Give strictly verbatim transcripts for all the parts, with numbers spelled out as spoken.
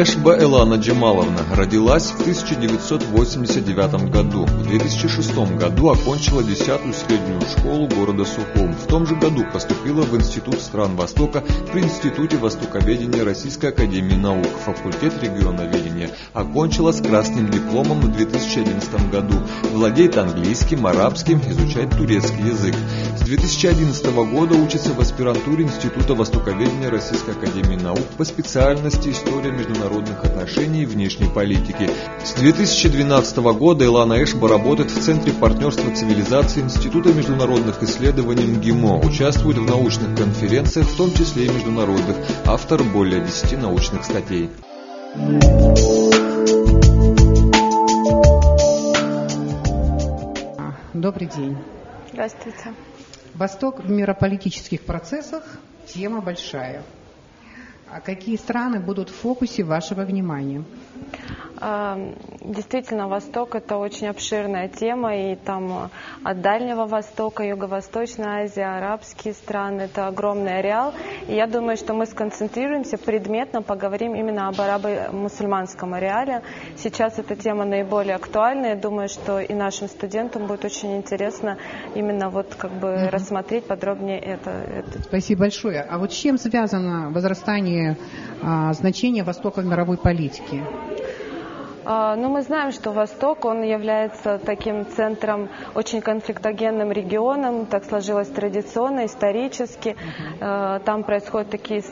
Эшба Элана Джамаловна родилась в тысяча девятьсот восемьдесят девятом году. В две тысячи шестом году окончила десятую среднюю школу города Сухум. В том же году поступила в Институт стран Востока при Институте востоковедения Российской академии наук, факультет регионоведения. Окончила с красным дипломом в две тысячи одиннадцатом году. Владеет английским, арабским, изучает турецкий язык. С две тысячи одиннадцатого года учится в аспирантуре Института востоковедения Российской академии наук по специальности история международных отношений и внешней политики. С две тысячи двенадцатого года Элана Эшба работает в Центре партнерства цивилизации Института международных исследований МГИМО, участвует в научных конференциях, в том числе и международных, автор более десяти научных статей. Добрый день. Здравствуйте. Восток в мирополитических процессах – тема большая. А какие страны будут в фокусе вашего внимания? Действительно, Восток – это очень обширная тема, и там от Дальнего Востока, Юго-Восточная Азия, арабские страны – это огромный ареал. И я думаю, что мы сконцентрируемся, предметно поговорим именно об арабо-мусульманском ареале. Сейчас эта тема наиболее актуальна, я думаю, что и нашим студентам будет очень интересно именно вот как бы mm-hmm. рассмотреть подробнее это, это. Спасибо большое. А вот с чем связано возрастание а, значения Востока в мировой политике? Ну, мы знаем, что Восток, он является таким центром, очень конфликтогенным регионом, так сложилось традиционно, исторически. Uh-huh. Там происходят такие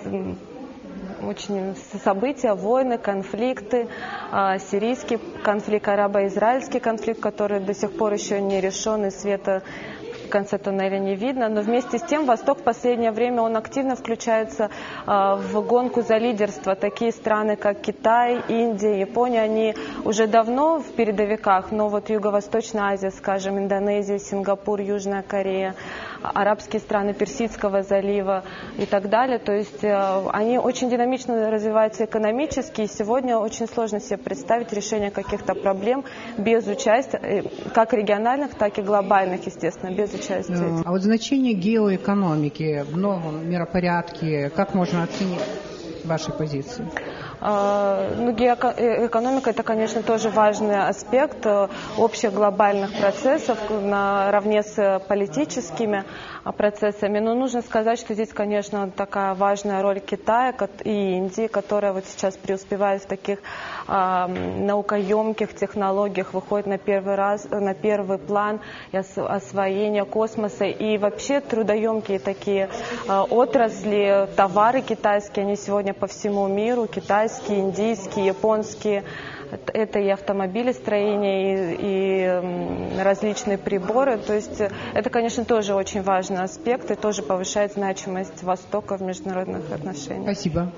очень события, войны, конфликты, сирийский конфликт, арабо-израильский конфликт, который до сих пор еще не решен, и света в конце туннеля не видно, но вместе с тем Восток в последнее время он активно включается э, в гонку за лидерство. Такие страны, как Китай, Индия, Япония, они уже давно в передовиках, но вот Юго-Восточная Азия, скажем, Индонезия, Сингапур, Южная Корея, арабские страны Персидского залива и так далее, то есть э, они очень динамично развиваются экономически, и сегодня очень сложно себе представить решение каких-то проблем без участия, как региональных, так и глобальных, естественно, без участия. А вот значение геоэкономики в новом миропорядке, как можно оценить ваши позиции? Ну, геоэкономика – это, конечно, тоже важный аспект общих глобальных процессов наравне с политическими процессами. Но нужно сказать, что здесь, конечно, такая важная роль Китая и Индии, которая вот сейчас преуспевает в таких э, наукоемких технологиях, выходит на первый раз, на первый план освоения космоса. И вообще трудоемкие такие э, отрасли, товары китайские, они сегодня по всему миру, китайские, индийские, японские. Это и автомобилестроение, и, и различные приборы. То есть это, конечно, тоже очень важный аспект и тоже повышает значимость Востока в международных отношениях. Спасибо.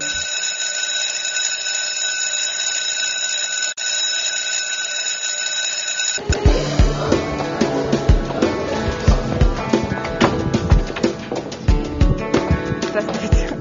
Здравствуйте.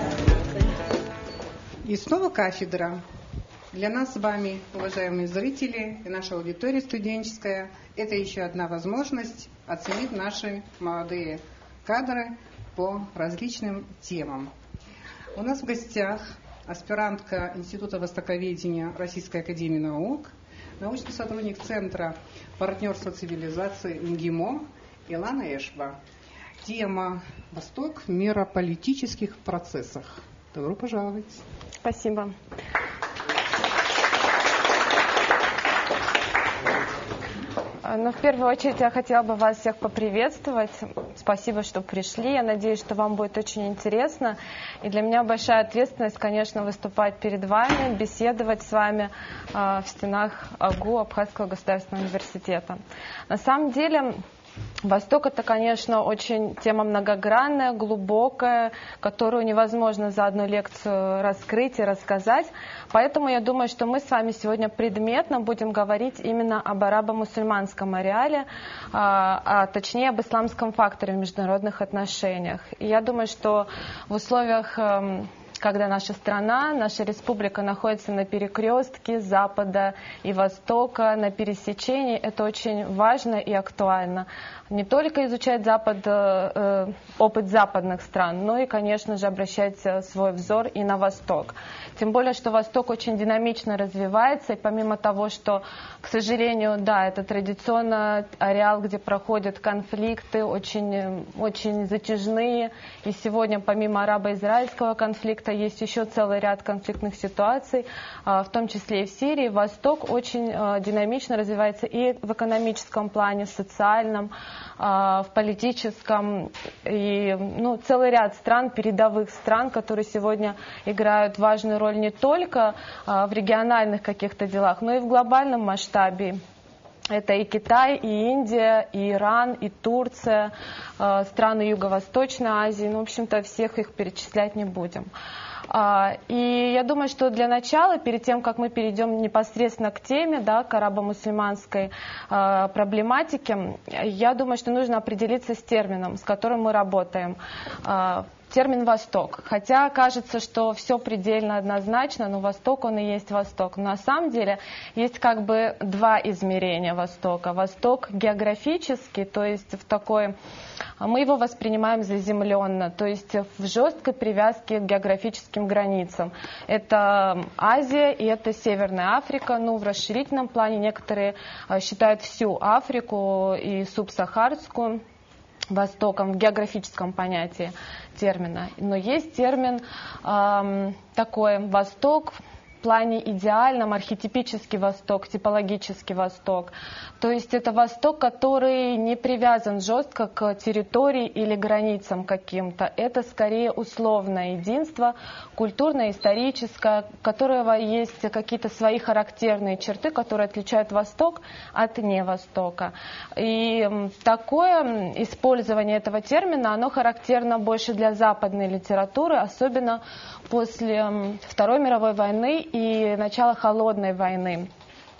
И снова кафедра. Для нас с вами, уважаемые зрители, и наша аудитория студенческая, это еще одна возможность оценить наши молодые кадры по различным темам. У нас в гостях аспирантка Института востоковедения Российской академии наук, научный сотрудник Центра партнерства цивилизации МГИМО Элана Эшба. Тема «Восток в мирополитических процессах». Добро пожаловать. Спасибо. Ну, в первую очередь я хотела бы вас всех поприветствовать. Спасибо, что пришли. Я надеюсь, что вам будет очень интересно. И для меня большая ответственность, конечно, выступать перед вами, беседовать с вами э, в стенах АГУ, Абхазского государственного университета. На самом деле, Восток – это, конечно, очень тема многогранная, глубокая, которую невозможно за одну лекцию раскрыть и рассказать. Поэтому я думаю, что мы с вами сегодня предметно будем говорить именно об арабо-мусульманском ареале, а, а точнее об исламском факторе в международных отношениях. И я думаю, что в условиях когда наша страна, наша республика находится на перекрестке Запада и Востока, на пересечении. Это очень важно и актуально. Не только изучать Запад, э, опыт западных стран, но и, конечно же, обращать свой взор и на Восток. Тем более, что Восток очень динамично развивается, и помимо того, что, к сожалению, да, это традиционно ареал, где проходят конфликты, очень, очень затяжные, и сегодня, помимо арабо-израильского конфликта, есть еще целый ряд конфликтных ситуаций, в том числе и в Сирии. Восток очень динамично развивается и в экономическом плане, в социальном, в политическом, и ну, целый ряд стран, передовых стран, которые сегодня играют важную роль не только в региональных каких-то делах, но и в глобальном масштабе. Это и Китай, и Индия, и Иран, и Турция, страны Юго-Восточной Азии. Ну, в общем-то, всех их перечислять не будем. И я думаю, что для начала, перед тем, как мы перейдем непосредственно к теме, да, к арабо-мусульманской проблематике, я думаю, что нужно определиться с термином, с которым мы работаем. Термин «Восток». Хотя кажется, что все предельно однозначно, но Восток, он и есть Восток. Но на самом деле есть как бы два измерения Востока. Восток географический, то есть в такой... Мы его воспринимаем заземленно, то есть в жесткой привязке к географическим границам. Это Азия и это Северная Африка. Ну, в расширительном плане некоторые считают всю Африку и субсахарскую Востоком в географическом понятии термина. Но есть термин э, такой «Восток» в плане идеальном, архетипический Восток, типологический Восток. То есть это Восток, который не привязан жестко к территории или границам каким-то. Это скорее условное единство, культурное, историческое, у которого есть какие-то свои характерные черты, которые отличают Восток от невостока. И такое использование этого термина, оно характерно больше для западной литературы, особенно после Второй мировой войны и начала Холодной войны.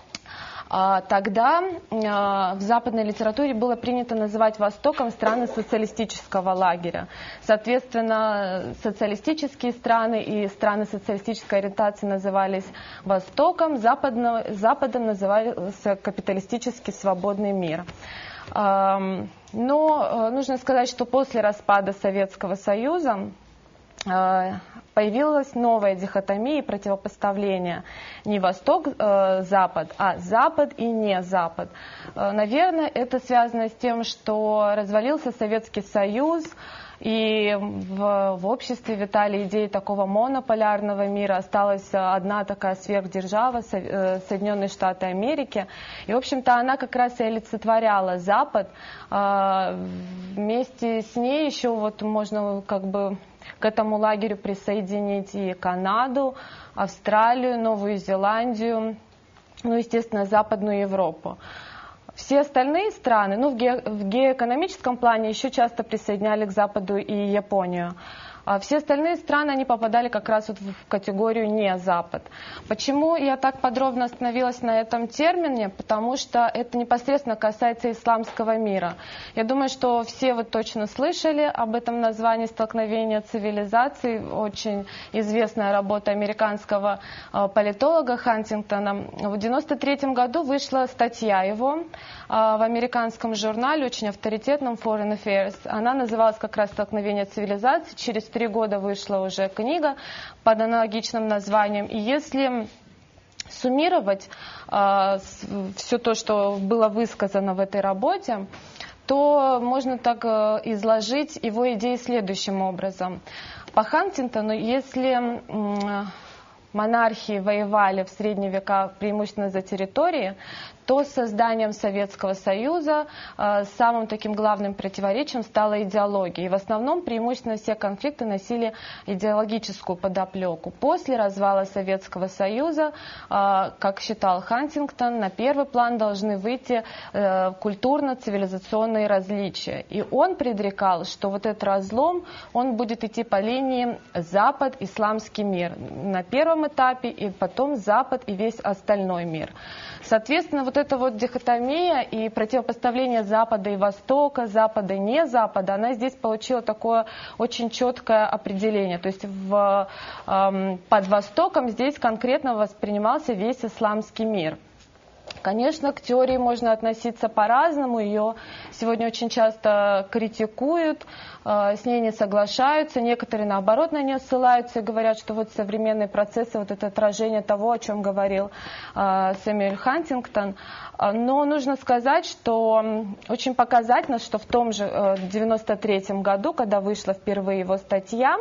Тогда в западной литературе было принято называть Востоком страны социалистического лагеря. Соответственно, социалистические страны и страны социалистической ориентации назывались Востоком, Западно, Западом назывался капиталистический свободный мир. Но нужно сказать, что после распада Советского Союза появилась новая дихотомия и противопоставление не Восток-Запад, а Запад и не Запад. Наверное, это связано с тем, что развалился Советский Союз, и в, в обществе витали идеи такого монополярного мира. Осталась одна такая сверхдержава, Соединенные Штаты Америки. И, в общем-то, она как раз и олицетворяла Запад. Вместе с ней еще вот можно как бы к этому лагерю присоединить и Канаду, Австралию, Новую Зеландию, ну, естественно, Западную Европу. Все остальные страны, ну, в, ге, в геоэкономическом плане еще часто присоединяли к Западу и Японию. А все остальные страны, они попадали как раз вот в категорию не Запад. Почему я так подробно остановилась на этом термине? Потому что это непосредственно касается исламского мира. Я думаю, что все вы точно слышали об этом названии «Столкновение цивилизаций». Очень известная работа американского политолога Хантингтона. В девяносто третьем году вышла статья его в американском журнале, очень авторитетном, Foreign Affairs. Она называлась как раз «Столкновение цивилизаций». Через три года вышла уже книга под аналогичным названием. И если суммировать э, все то, что было высказано в этой работе, то можно так э, изложить его идеи следующим образом. По Хантингтону, если э, монархии воевали в средние века преимущественно за территории, то с созданием Советского Союза э, самым таким главным противоречием стала идеология. И в основном преимущественно все конфликты носили идеологическую подоплеку. После развала Советского Союза, э, как считал Хантингтон, на первый план должны выйти э, культурно-цивилизационные различия. И он предрекал, что вот этот разлом, он будет идти по линии Запад-Исламский мир. На первом первом этапе, и потом Запад и весь остальной мир. Соответственно, вот эта вот дихотомия и противопоставление Запада и Востока, Запада и не Запада, она здесь получила такое очень четкое определение. То есть в, э, под Востоком здесь конкретно воспринимался весь исламский мир. Конечно, к теории можно относиться по-разному, ее сегодня очень часто критикуют, с ней не соглашаются, некоторые наоборот на нее ссылаются и говорят, что вот современные процессы, вот это отражение того, о чем говорил Сэмюэль Хантингтон. Но нужно сказать, что очень показательно, что в том же девяносто третьем году, когда вышла впервые его статья,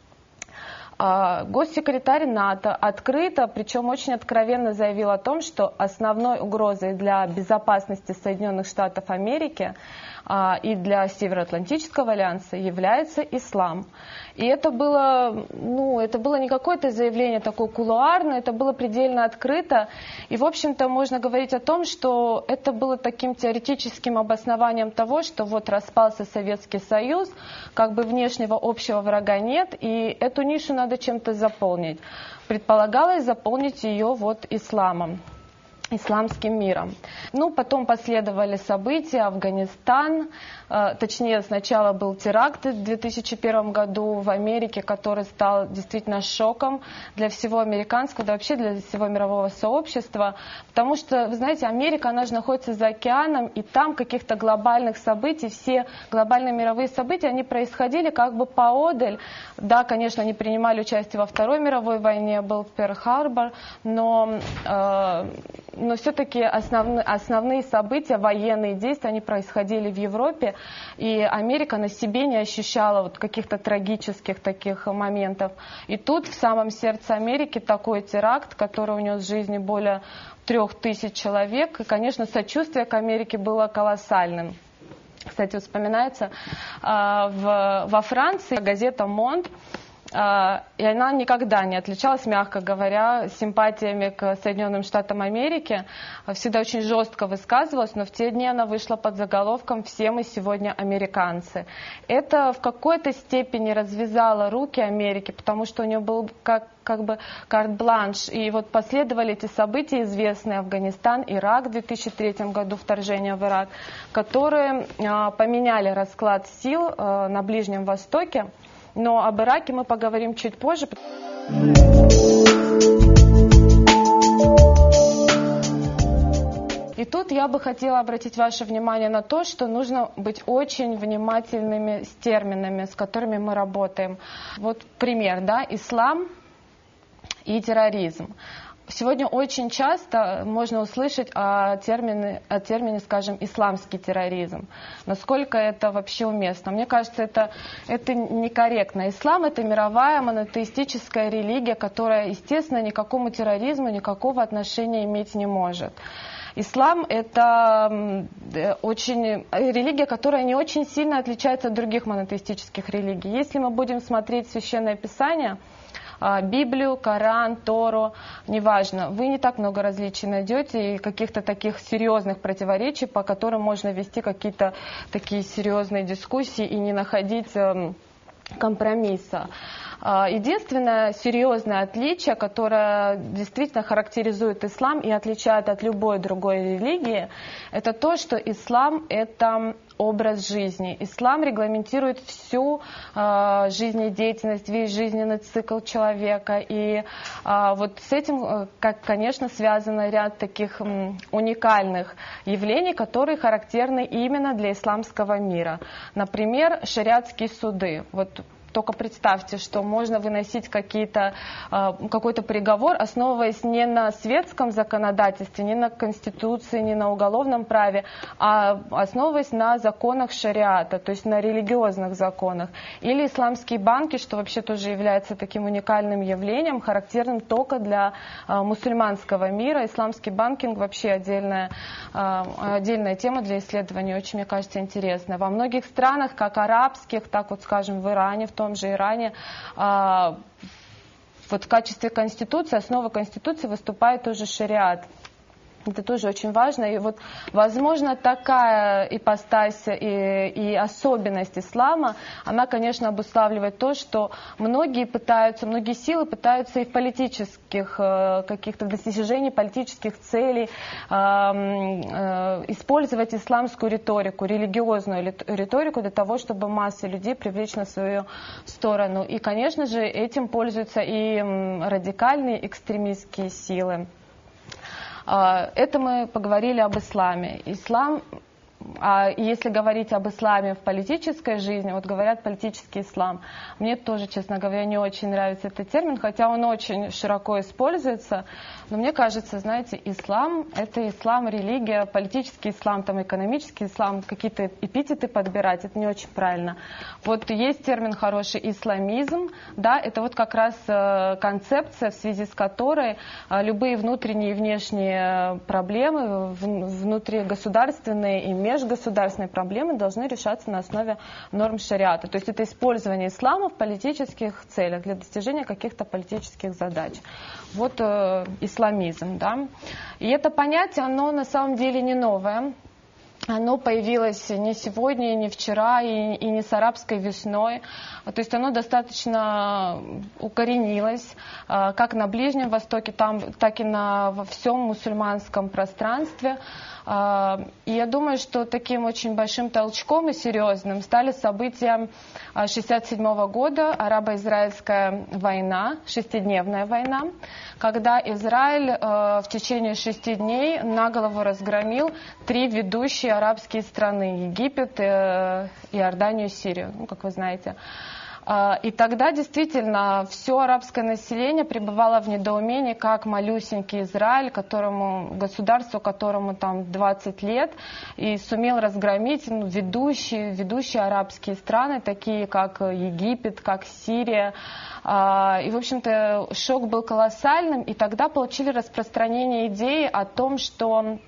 госсекретарь НАТО открыто, причем очень откровенно заявил о том, что основной угрозой для безопасности Соединенных Штатов Америки и для Североатлантического альянса является ислам. И это было, ну, это было не какое-то заявление такое кулуарное, это было предельно открыто. И, в общем-то, можно говорить о том, что это было таким теоретическим обоснованием того, что вот распался Советский Союз, как бы внешнего общего врага нет, и эту нишу надо чем-то заполнить. Предполагалось заполнить ее вот исламом, исламским миром. Ну, потом последовали события, Афганистан, э, точнее, сначала был теракт в две тысячи первом году в Америке, который стал действительно шоком для всего американского, да вообще для всего мирового сообщества, потому что, вы знаете, Америка, она же находится за океаном, и там каких-то глобальных событий, все глобальные мировые события, они происходили как бы поодаль. Да, конечно, они принимали участие во Второй мировой войне, был Перл-Харбор, но э, но все-таки основные, основные события, военные действия, они происходили в Европе, и Америка на себе не ощущала вот каких-то трагических таких моментов. И тут, в самом сердце Америки, такой теракт, который унес жизни более трех тысяч человек, и, конечно, сочувствие к Америке было колоссальным. Кстати, вспоминается, в, во Франции газета «Монд», и она никогда не отличалась, мягко говоря, симпатиями к Соединенным Штатам Америки, всегда очень жестко высказывалась, но в те дни она вышла под заголовком «Все мы сегодня американцы». Это в какой-то степени развязало руки Америки, потому что у нее был как как бы карт-бланш. И вот последовали эти события известные: Афганистан, Ирак в две тысячи третьем году, вторжение в Ирак, которые а, поменяли расклад сил а, на Ближнем Востоке. Но об Ираке мы поговорим чуть позже. И тут я бы хотела обратить ваше внимание на то, что нужно быть очень внимательными с терминами, с которыми мы работаем. Вот пример, да, ислам и терроризм. Сегодня очень часто можно услышать о термине, о термине, скажем, исламский терроризм. Насколько это вообще уместно? Мне кажется, это, это некорректно. Ислам — это мировая монотеистическая религия, которая, естественно, никакому терроризму никакого отношения иметь не может. Ислам — это очень, религия, которая не очень сильно отличается от других монотеистических религий. Если мы будем смотреть Священное Писание, Библию, Коран, Тору, неважно, вы не так много различий найдете и каких-то таких серьезных противоречий, по которым можно вести какие-то такие серьезные дискуссии и не находить компромисса. Единственное серьезное отличие, которое действительно характеризует ислам и отличает от любой другой религии, это то, что ислам — это образ жизни. Ислам регламентирует всю э, жизнедеятельность, весь жизненный цикл человека. И э, вот с этим, как, конечно, связан ряд таких м, уникальных явлений, которые характерны именно для исламского мира. Например, шариатские суды. Вот только представьте, что можно выносить какие-то, какой-то приговор, основываясь не на светском законодательстве, не на конституции, не на уголовном праве, а основываясь на законах шариата, то есть на религиозных законах. Или исламские банки, что вообще тоже является таким уникальным явлением, характерным только для мусульманского мира. Исламский банкинг вообще отдельная, отдельная тема для исследования, очень, мне кажется, интересная. Во многих странах, как арабских, так вот, скажем, в Иране, в том же Иране, а, вот в качестве конституции, основой конституции выступает тоже шариат. Это тоже очень важно. И вот, возможно, такая ипостась и, и особенность ислама, она, конечно, обуславливает то, что многие пытаются, многие силы пытаются и в политических каких-то достижениях политических целей э, э, использовать исламскую риторику, религиозную риторику для того, чтобы массы людей привлечь на свою сторону. И, конечно же, этим пользуются и радикальные экстремистские силы. Это мы поговорили об исламе. Ислам, а если говорить об исламе в политической жизни, вот говорят политический ислам. Мне тоже, честно говоря, не очень нравится этот термин, хотя он очень широко используется. Но мне кажется, знаете, ислам – это ислам, религия, политический ислам, там, экономический ислам, какие-то эпитеты подбирать, это не очень правильно. Вот есть термин хороший – исламизм, да, это вот как раз концепция, в связи с которой любые внутренние и внешние проблемы, внутригосударственные и межгосударственные проблемы должны решаться на основе норм шариата. То есть это использование ислама в политических целях для достижения каких-то политических задач. Вот э, исламизм, да. И это понятие, оно на самом деле не новое. Оно появилось не сегодня, не вчера, и, и не с арабской весной. То есть оно достаточно укоренилось э, как на Ближнем Востоке, там, так и на, во всем мусульманском пространстве. И я думаю, что таким очень большим толчком и серьезным стали события шестьдесят седьмого года, арабо-израильская война, шестидневная война, когда Израиль в течение шести дней на голову разгромил три ведущие арабские страны: Египет, Иорданию, Сирию, ну, как вы знаете. И тогда действительно все арабское население пребывало в недоумении, как малюсенький Израиль, которому, государству, которому там двадцать лет, и сумел разгромить ну, ведущие, ведущие арабские страны, такие как Египет, как Сирия. И, в общем-то, шок был колоссальным, и тогда получили распространение идеи о том, что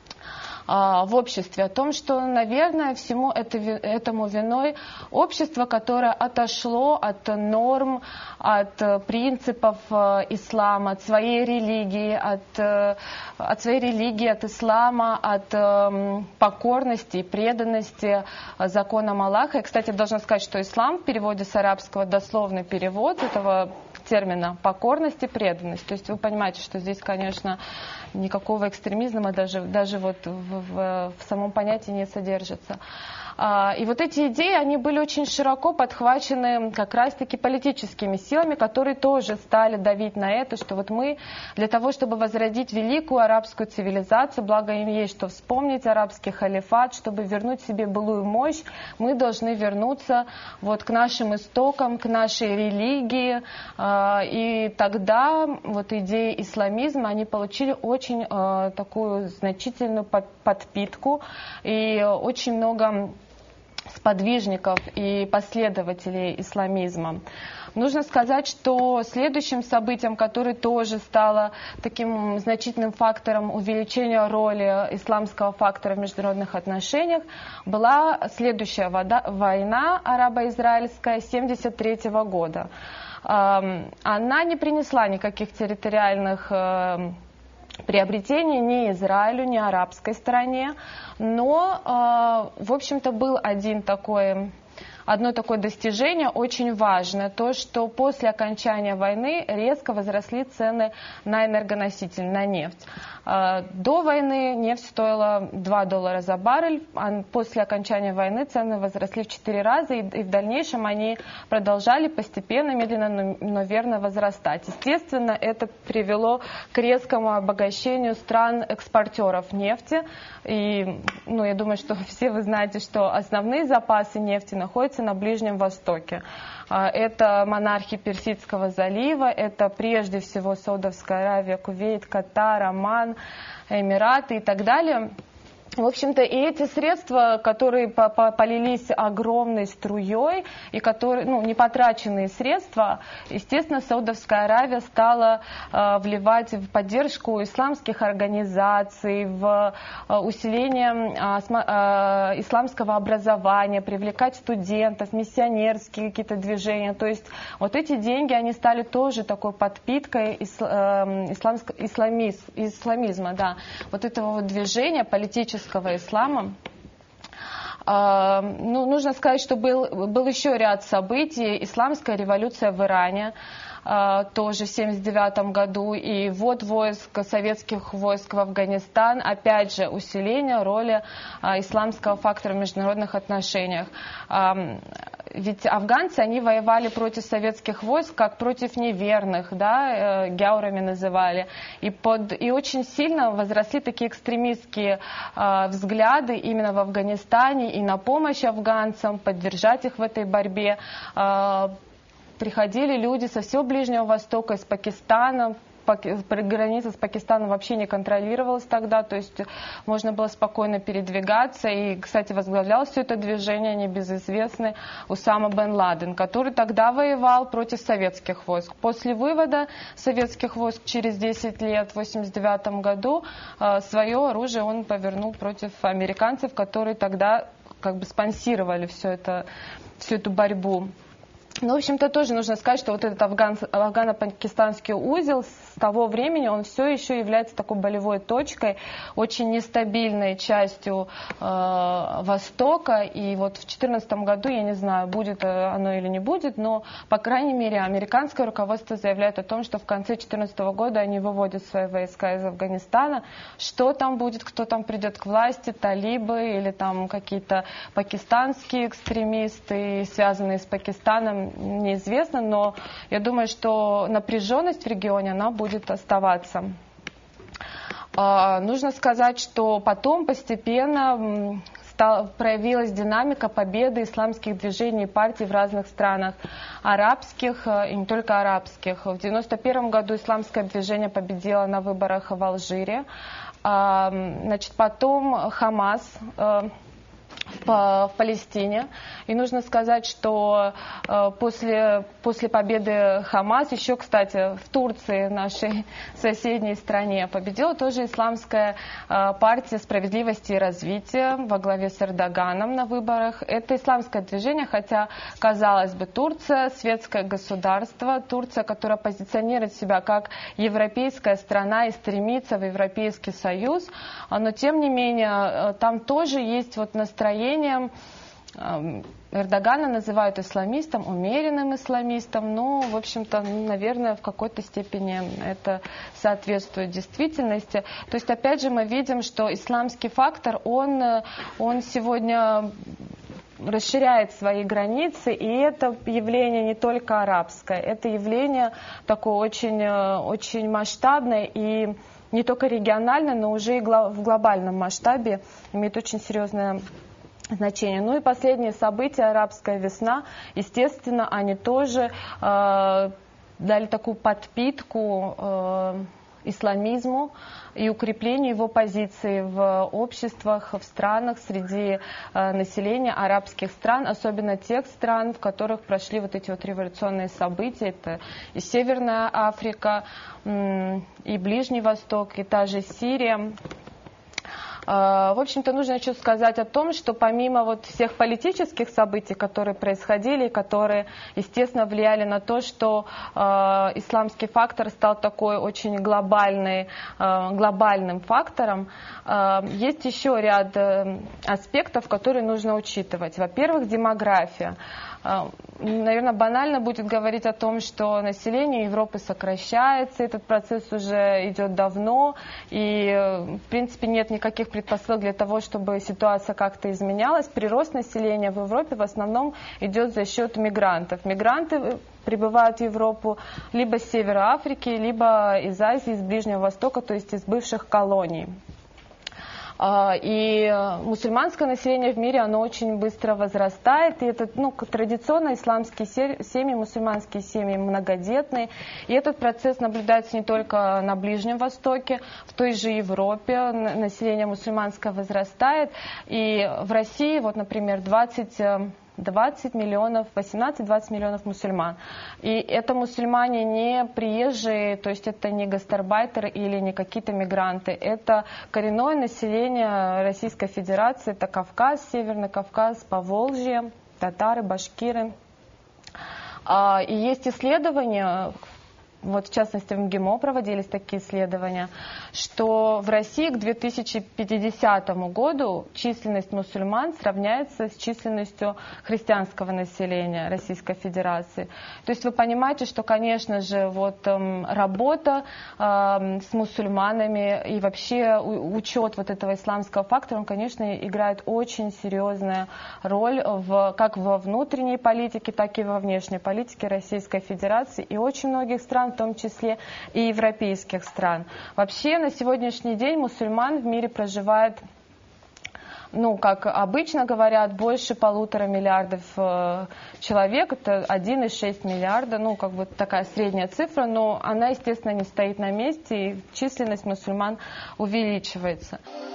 в обществе, о том, что, наверное, всему это, этому виной общество, которое отошло от норм, от принципов ислама, от своей религии, от, от своей религии, от ислама, от покорности и преданности законам Аллаха. И, кстати, должна сказать, что ислам в переводе с арабского, дословный перевод этого термина покорность и преданность. То есть вы понимаете, что здесь, конечно, никакого экстремизма даже, даже вот в, в, в самом понятии не содержится. И вот эти идеи, они были очень широко подхвачены как раз-таки политическими силами, которые тоже стали давить на это, что вот мы для того, чтобы возродить великую арабскую цивилизацию, благо им есть что вспомнить, арабский халифат, чтобы вернуть себе былую мощь, мы должны вернуться вот к нашим истокам, к нашей религии. И тогда вот идеи исламизма, они получили очень такую значительную подпитку и очень много сподвижников и последователей исламизма. Нужно сказать, что следующим событием, которое тоже стало таким значительным фактором увеличения роли исламского фактора в международных отношениях, была следующая война арабо-израильская семьдесят третьего года. Она не принесла никаких территориальных приобретений ни Израилю, ни арабской стороне, но, в общем-то, был один такой, одно такое достижение очень важное, то, что после окончания войны резко возросли цены на энергоносители, на нефть. До войны нефть стоила два доллара за баррель, а после окончания войны цены возросли в четыре раза, и в дальнейшем они продолжали постепенно, медленно, но верно возрастать. Естественно, это привело к резкому обогащению стран-экспортеров нефти. И, ну, я думаю, что все вы знаете, что основные запасы нефти находятся на Ближнем Востоке. Это монархии Персидского залива, это прежде всего Саудовская Аравия, Кувейт, Катар, Оман, Эмираты и так далее. В общем-то, и эти средства, которые полились огромной струей, и которые, ну, непотраченные средства, естественно, Саудовская Аравия стала э, вливать в поддержку исламских организаций, в э, усиление э, э, исламского образования, привлекать студентов, миссионерские какие-то движения. То есть вот эти деньги, они стали тоже такой подпиткой ис, э, исламск, исламиз, исламизма, да, вот этого вот движения политического ислама. А, ну, нужно сказать, что был, был еще ряд событий. Исламская революция в Иране, а, тоже в семьдесят девятом году, и ввод войск, советских войск в Афганистан, опять же, усиление роли а, исламского фактора в международных отношениях. А, Ведь афганцы, они воевали против советских войск, как против неверных, да, гяурами называли. И, под, и очень сильно возросли такие экстремистские э, взгляды именно в Афганистане и на помощь афганцам, поддержать их в этой борьбе. Э, приходили люди со всего Ближнего Востока, из Пакистана. Граница с Пакистаном вообще не контролировалась тогда, то есть можно было спокойно передвигаться. И, кстати, возглавлял все это движение небезызвестный Усама бен Ладен, который тогда воевал против советских войск. После вывода советских войск через десять лет, в восемьдесят девятом году, свое оружие он повернул против американцев, которые тогда как бы спонсировали все это, всю эту борьбу. Ну, в общем-то, тоже нужно сказать, что вот этот афган, афгано-пакистанский узел с того времени, он все еще является такой болевой точкой, очень нестабильной частью э, Востока. И вот в две тысячи четырнадцатом году, я не знаю, будет оно или не будет, но, по крайней мере, американское руководство заявляет о том, что в конце две тысячи четырнадцатого года они выводят свои войска из Афганистана. Что там будет, кто там придет к власти, талибы или там какие-то пакистанские экстремисты, связанные с Пакистаном, неизвестно, но я думаю, что напряженность в регионе, она будет оставаться. А, нужно сказать, что потом постепенно стал, проявилась динамика победы исламских движений и партий в разных странах арабских и не только арабских. В девяносто первом году исламское движение победило на выборах в Алжире. А, значит, потом Хамас в Палестине. И нужно сказать, что э, после, после победы Хамас, еще, кстати, в Турции, нашей соседней стране, победила тоже исламская э, партия справедливости и развития во главе с Эрдоганом на выборах. Это исламское движение, хотя, казалось бы, Турция, светское государство, Турция, которая позиционирует себя как европейская страна и стремится в Европейский Союз, но, тем не менее, там тоже есть вот настроение. Эрдогана называют исламистом, умеренным исламистом, но, в общем-то, наверное, в какой-то степени это соответствует действительности. То есть, опять же, мы видим, что исламский фактор, он, он сегодня расширяет свои границы, и это явление не только арабское, это явление такое очень, очень масштабное и не только региональное, но уже и в глобальном масштабе имеет очень серьезное значение. Ну и последние события, арабская весна, естественно, они тоже э, дали такую подпитку э, исламизму и укреплению его позиции в обществах, в странах, среди э, населения арабских стран, особенно тех стран, в которых прошли вот эти вот революционные события. Это и Северная Африка, э, и Ближний Восток, и та же Сирия. В общем-то, нужно еще сказать о том, что помимо вот всех политических событий, которые происходили, которые, естественно, влияли на то, что э, исламский фактор стал такой очень глобальный, э, глобальным фактором, э, есть еще ряд э, аспектов, которые нужно учитывать. Во-первых, демография. Наверное, банально будет говорить о том, что население Европы сокращается, этот процесс уже идет давно, и, в принципе, нет никаких предпосылок для того, чтобы ситуация как-то изменялась. Прирост населения в Европе в основном идет за счет мигрантов. Мигранты прибывают в Европу либо с севера Африки, либо из Азии, из Ближнего Востока, то есть из бывших колоний. И мусульманское население в мире, оно очень быстро возрастает. И это, ну, традиционно исламские семьи, мусульманские семьи многодетные. И этот процесс наблюдается не только на Ближнем Востоке, в той же Европе население мусульманское возрастает. И в России, вот, например, двадцать двадцать миллионов, восемнадцать-двадцать миллионов мусульман. И это мусульмане не приезжие, то есть это не гастарбайтеры или не какие-то мигранты. Это коренное население Российской Федерации, это Кавказ, Северный Кавказ, Поволжье, татары, башкиры. И есть исследования, вот в частности в МГИМО проводились такие исследования, что в России к две тысячи пятидесятому году численность мусульман сравняется с численностью христианского населения Российской Федерации. То есть вы понимаете, что, конечно же, вот эм, работа эм, с мусульманами и вообще учет вот этого исламского фактора, он, конечно, играет очень серьезную роль в, как во внутренней политике, так и во внешней политике Российской Федерации и очень многих стран, в том числе и европейских стран. Вообще на сегодняшний день мусульман в мире проживает, ну, как обычно говорят, больше полутора миллиардов э, человек, это один и шесть миллиарда, ну, как бы такая средняя цифра, но она, естественно, не стоит на месте, и численность мусульман увеличивается.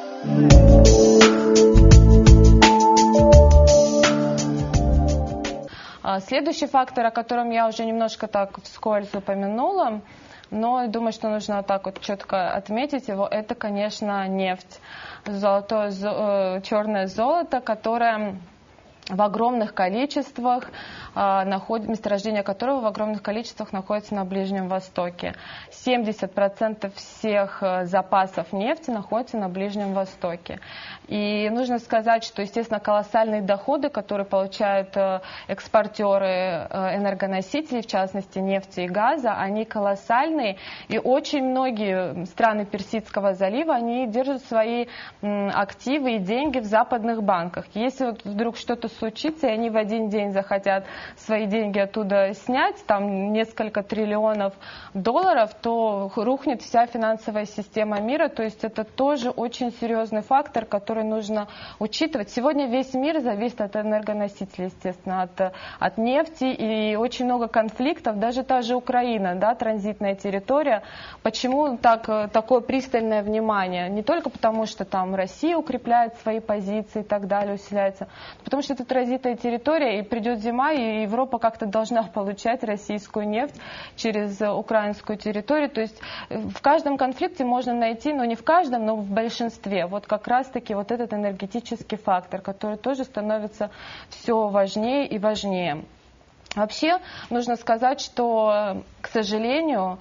Следующий фактор, о котором я уже немножко так вскользь упомянула, но думаю, что нужно вот так вот четко отметить его, это, конечно, нефть. Золотое, черное золото, которое в огромных количествах, месторождение которого в огромных количествах находится на Ближнем Востоке. семьдесят процентов всех запасов нефти находятся на Ближнем Востоке. И нужно сказать, что, естественно, колоссальные доходы, которые получают экспортеры энергоносителей, в частности нефти и газа, они колоссальные. И очень многие страны Персидского залива, они держат свои активы и деньги в западных банках. Если вот вдруг что-то случится, и они в один день захотят свои деньги оттуда снять, там несколько триллионов долларов, то рухнет вся финансовая система мира. То есть это тоже очень серьезный фактор, который нужно учитывать. Сегодня весь мир зависит от энергоносителей, естественно, от, от нефти, и очень много конфликтов. Даже та же Украина, да, транзитная территория. Почему так, такое пристальное внимание? Не только потому, что там Россия укрепляет свои позиции и так далее, усиляется, потому что это транзитная территория, и придет зима, и Европа как-то должна получать российскую нефть через украинскую территорию. То есть в каждом конфликте можно найти, но не в каждом, но в большинстве, вот как раз-таки вот этот энергетический фактор, который тоже становится все важнее и важнее. Вообще нужно сказать, что, к сожалению,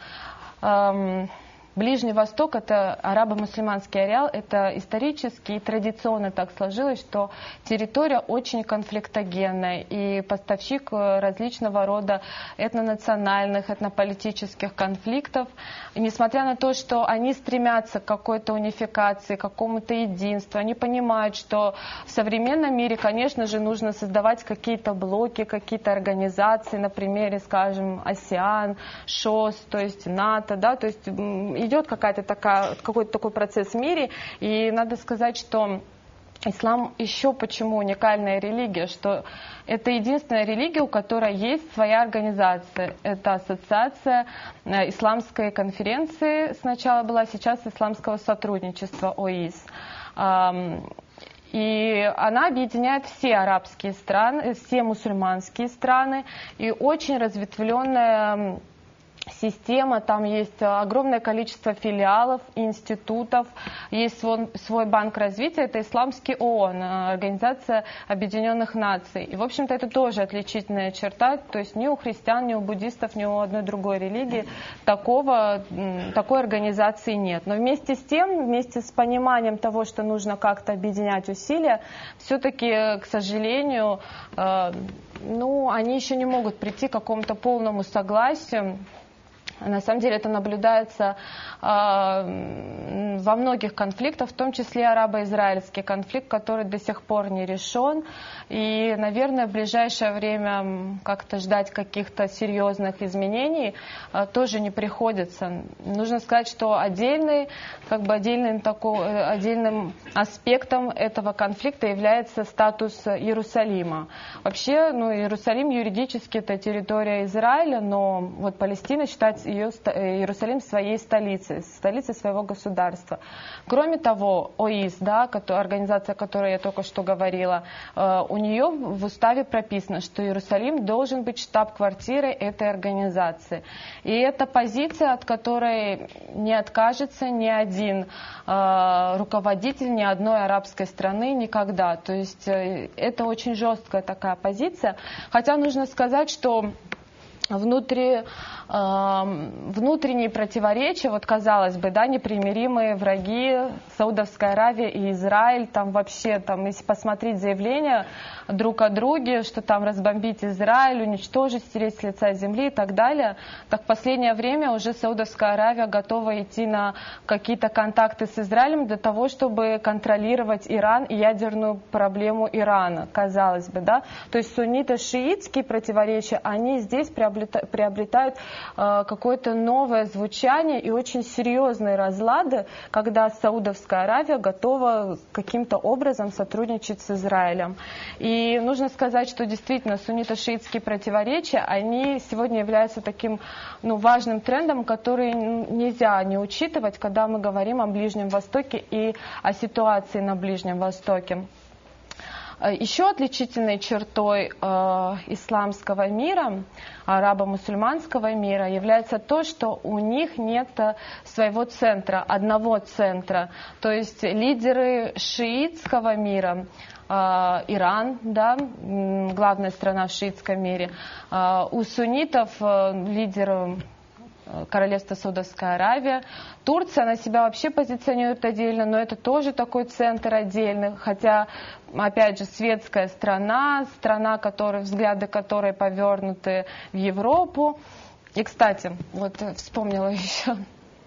эм, Ближний Восток, это арабо-мусульманский ареал, это исторически и традиционно так сложилось, что территория очень конфликтогенная и поставщик различного рода этнонациональных, этнополитических конфликтов. И несмотря на то, что они стремятся к какой-то унификации, к какому-то единству, они понимают, что в современном мире, конечно же, нужно создавать какие-то блоки, какие-то организации, на примере, скажем, АСЕАН, ШОС, то есть НАТО, да, то есть идет какая-то такая, какой-то такой процесс в мире, и надо сказать, что ислам еще почему уникальная религия, что это единственная религия, у которой есть своя организация. Это ассоциация исламской конференции сначала была, сейчас исламского сотрудничества ОИС. И она объединяет все арабские страны, все мусульманские страны, и очень разветвленная система, там есть огромное количество филиалов, институтов, есть свой, свой банк развития, это исламский ООН, Организация Объединенных Наций. И, в общем-то, это тоже отличительная черта, то есть ни у христиан, ни у буддистов, ни у одной другой религии такого, такой организации нет. Но вместе с тем, вместе с пониманием того, что нужно как-то объединять усилия, все-таки, к сожалению, э, ну, они еще не могут прийти к какому-то полному согласию На самом деле это наблюдается э, во многих конфликтах, в том числе арабо-израильский конфликт, который до сих пор не решен. И, наверное, в ближайшее время как-то ждать каких-то серьезных изменений э, тоже не приходится. Нужно сказать, что отдельный, как бы отдельным, такой, отдельным аспектом этого конфликта является статус Иерусалима. Вообще, ну, Иерусалим юридически это территория Израиля, но вот Палестина считается ее, Иерусалим своей столицей, столицей своего государства. Кроме того, ОИС, да, организация, о которой я только что говорила, у нее в уставе прописано, что Иерусалим должен быть штаб-квартирой этой организации. И это позиция, от которой не откажется ни один руководитель ни одной арабской страны никогда. То есть это очень жесткая такая позиция. Хотя нужно сказать, что Внутри, э, внутренние противоречия, вот казалось бы, да, непримиримые враги, Саудовская Аравия и Израиль, там вообще, там, если посмотреть заявления друг о друге, что там разбомбить Израиль, уничтожить, стереть с лица земли и так далее, так в последнее время уже Саудовская Аравия готова идти на какие-то контакты с Израилем для того, чтобы контролировать Иран и ядерную проблему Ирана, казалось бы, да. То есть суннито-шиитские противоречия, они здесь приобретают приобретают э, какое-то новое звучание и очень серьезные разлады, когда Саудовская Аравия готова каким-то образом сотрудничать с Израилем. И нужно сказать, что действительно суннито-шиитские противоречия, они сегодня являются таким, ну, важным трендом, который нельзя не учитывать, когда мы говорим о Ближнем Востоке и о ситуации на Ближнем Востоке. Еще отличительной чертой э, исламского мира, арабо-мусульманского мира, является то, что у них нет своего центра, одного центра. То есть лидеры шиитского мира, э, Иран, да, главная страна в шиитском мире, э, у суннитов э, лидер Королевство Саудовская Аравия. Турция, она себя вообще позиционирует отдельно, но это тоже такой центр отдельный, хотя, опять же, светская страна, страна, которой, взгляды которой повернуты в Европу. И, кстати, вот вспомнила еще,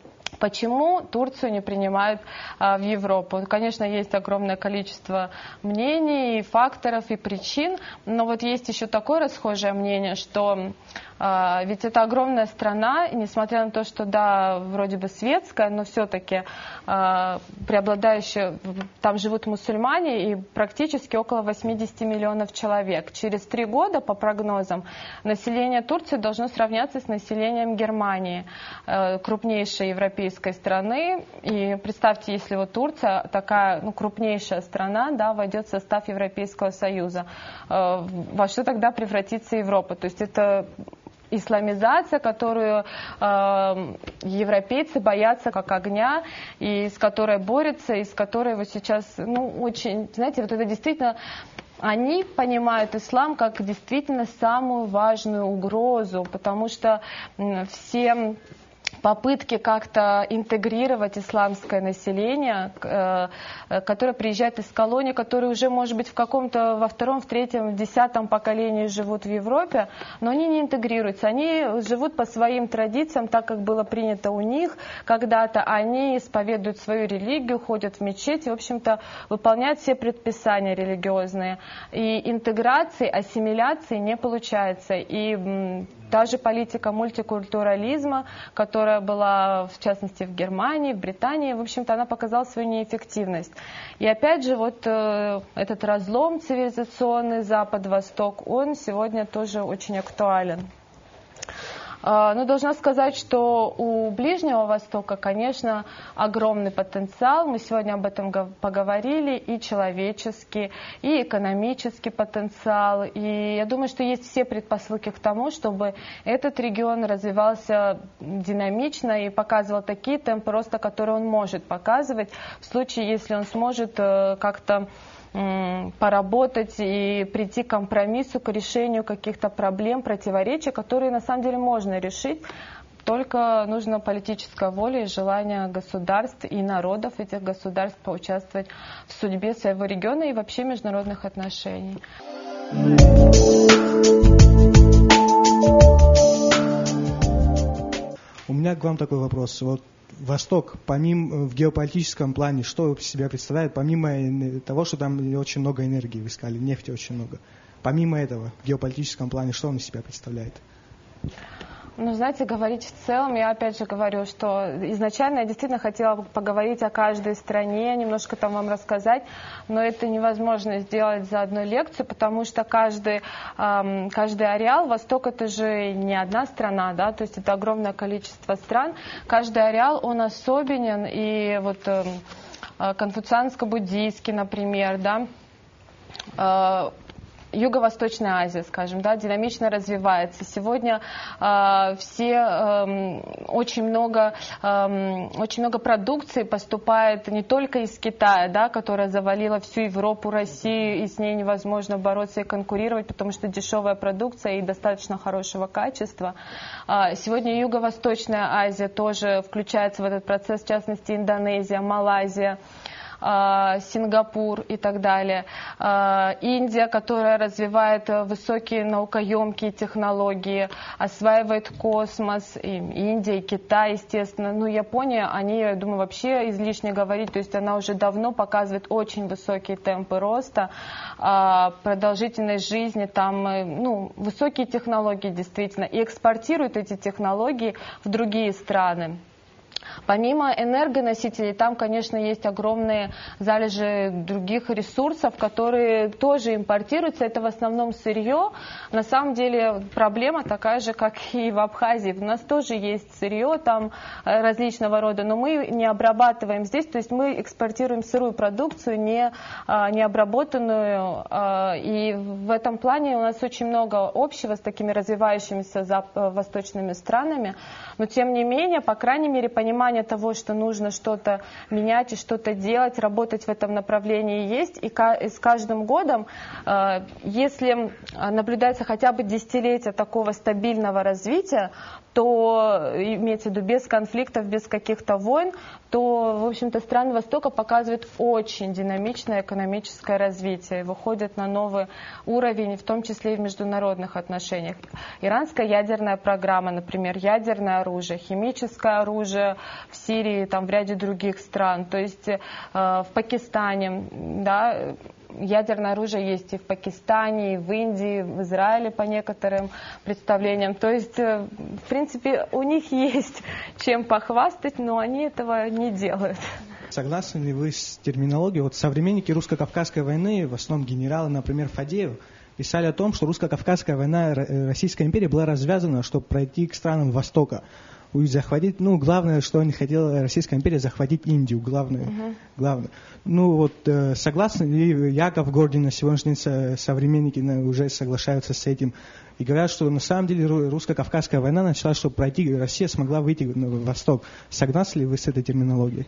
почему Турцию не принимают а, в Европу. Конечно, есть огромное количество мнений, факторов и причин, но вот есть еще такое расхожее мнение, что а, ведь это огромная страна, и несмотря на то, что, да, вроде бы светская, но все-таки а, преобладающая, там живут мусульмане, и практически около восемьдесят миллионов человек. Через три года, по прогнозам, население Турции должно сравняться с населением Германии, а, крупнейшей европейской страны. И представьте, если вот Турция, такая, ну, крупнейшая страна, да, войдет в состав Европейского Союза, а, во что тогда превратится Европа? То есть это исламизация, которую э, европейцы боятся как огня, и с которой борются, и с которой вот сейчас, ну, очень, знаете, вот это действительно, они понимают ислам как действительно самую важную угрозу, потому что э, все попытки как-то интегрировать исламское население, которое приезжает из колоний, которые уже, может быть, в каком-то во втором, в третьем, в десятом поколении живут в Европе, но они не интегрируются. Они живут по своим традициям, так как было принято у них когда-то. Они исповедуют свою религию, ходят в мечети, в общем-то, выполняют все предписания религиозные. И интеграции, ассимиляции не получается. И та же политика мультикультурализма, которая была, в частности, в Германии, в Британии, в общем-то, она показала свою неэффективность. И опять же, вот э, этот разлом цивилизационный Запад-Восток, он сегодня тоже очень актуален. Но должна сказать, что у Ближнего Востока, конечно, огромный потенциал. Мы сегодня об этом поговорили, и человеческий, и экономический потенциал. И я думаю, что есть все предпосылки к тому, чтобы этот регион развивался динамично и показывал такие темпы роста, которые он может показывать, в случае, если он сможет как-то поработать и прийти к компромиссу, к решению каких-то проблем, противоречий, которые на самом деле можно решить. Только нужна политическая воля и желание государств и народов этих государств поучаствовать в судьбе своего региона и вообще международных отношений. к вам такой вопрос. Вот Восток, помимо в геополитическом плане, что себя представляет, помимо того, что там очень много энергии, вы сказали, нефти очень много. Помимо этого, в геополитическом плане, что он из себя представляет? Ну, знаете, говорить в целом, я опять же говорю, что изначально я действительно хотела поговорить о каждой стране, немножко там вам рассказать, но это невозможно сделать за одну лекцию, потому что каждый, эм, каждый ареал, Восток это же не одна страна, да, то есть это огромное количество стран, каждый ареал, он особенен, и вот э, конфуцианско-буддийский, например, да, э, Юго-Восточная Азия, скажем, да, динамично развивается. Сегодня э, все э, очень много э, очень много продукции поступает не только из Китая, да, которая завалила всю Европу, Россию, и с ней невозможно бороться и конкурировать, потому что дешевая продукция и достаточно хорошего качества. Э, сегодня Юго-Восточная Азия тоже включается в этот процесс, в частности Индонезия, Малайзия, Сингапур и так далее. Индия, которая развивает высокие наукоемкие технологии, осваивает космос. И Индия, и Китай, естественно. Ну, Япония, они, я думаю, вообще излишне говорить. То есть она уже давно показывает очень высокие темпы роста, продолжительность жизни, там, ну, высокие технологии действительно. И экспортирует эти технологии в другие страны. Помимо энергоносителей, там, конечно, есть огромные залежи других ресурсов, которые тоже импортируются. Это в основном сырье. На самом деле проблема такая же, как и в Абхазии. У нас тоже есть сырье там различного рода, но мы не обрабатываем здесь. То есть мы экспортируем сырую продукцию, не, не обработанную. И в этом плане у нас очень много общего с такими развивающимися восточными странами. Но тем не менее, по крайней мере, понимание того, что нужно что-то менять и что-то делать, работать в этом направлении есть. И с каждым годом, если наблюдается хотя бы десятилетие такого стабильного развития, то, имеется в виду, без конфликтов, без каких-то войн, то, в общем-то, страны Востока показывают очень динамичное экономическое развитие, выходят на новый уровень, в том числе и в международных отношениях. Иранская ядерная программа, например, ядерное оружие, химическое оружие в Сирии, там, в ряде других стран, то есть э, в Пакистане, да, ядерное оружие есть и в Пакистане, и в Индии, в Израиле по некоторым представлениям. То есть, в принципе, у них есть чем похвастать, но они этого не делают. Согласны ли вы с терминологией? Вот современники русско-кавказской войны, в основном генералы, например, Фадеев, писали о том, что русско-кавказская война Российской империи была развязана, чтобы пройти к странам Востока. Захватить, ну, главное, что не хотела Российская империя, захватить Индию, главное. Uh-huh. главное. Ну, вот, э, согласны ли Яков Гордин, на сегодняшний день современники уже соглашаются с этим, и говорят, что на самом деле русско-кавказская война началась, чтобы пройти, Россия смогла выйти на восток. Согласны ли вы с этой терминологией?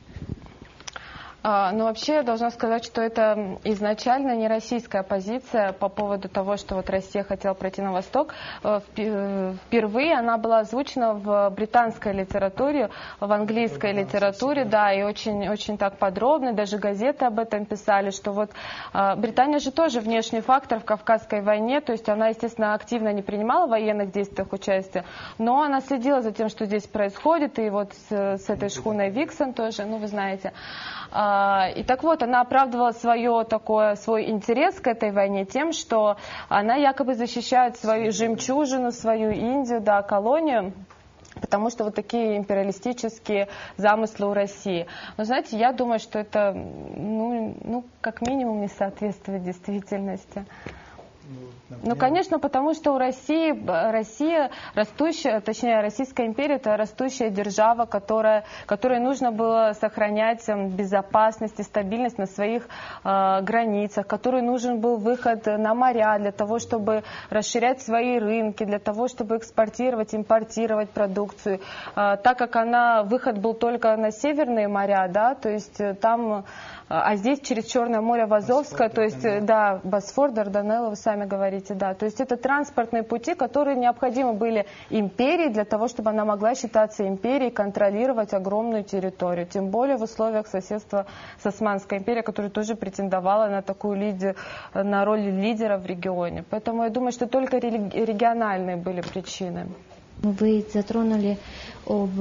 А, ну, вообще, я должна сказать, что это изначально не российская позиция по поводу того, что вот Россия хотела пройти на восток. Впервые она была озвучена в британской литературе, в английской литературе, да, и очень, очень так подробно, даже газеты об этом писали, что вот Британия же тоже внешний фактор в Кавказской войне, то есть она, естественно, активно не принимала в военных действиях участия, но она следила за тем, что здесь происходит, и вот с, с этой шхуной Виксон тоже, ну, вы знаете. И так вот, она оправдывала свое, такое, свой интерес к этой войне тем, что она якобы защищает свою жемчужину, свою Индию, да, колонию, потому что вот такие империалистические замыслы у России. Но, знаете, я думаю, что это, ну, ну как минимум, не соответствует действительности. Ну, конечно, потому что у России, Россия растущая, точнее, Российская империя, это растущая держава, которая, которой нужно было сохранять безопасность и стабильность на своих э, границах, которой нужен был выход на моря для того, чтобы расширять свои рынки, для того, чтобы экспортировать, импортировать продукцию. Э, так как она, выход был только на северные моря, да, то есть там... А здесь через Черное море в Азовское, то есть, да, Босфор, Дарданеллы, вы сами говорите, да. То есть это транспортные пути, которые необходимы были империи для того, чтобы она могла считаться империей, контролировать огромную территорию. Тем более в условиях соседства с Османской империей, которая тоже претендовала на такую лидер, на роль лидера в регионе. Поэтому я думаю, что только региональные были причины. Вы затронули об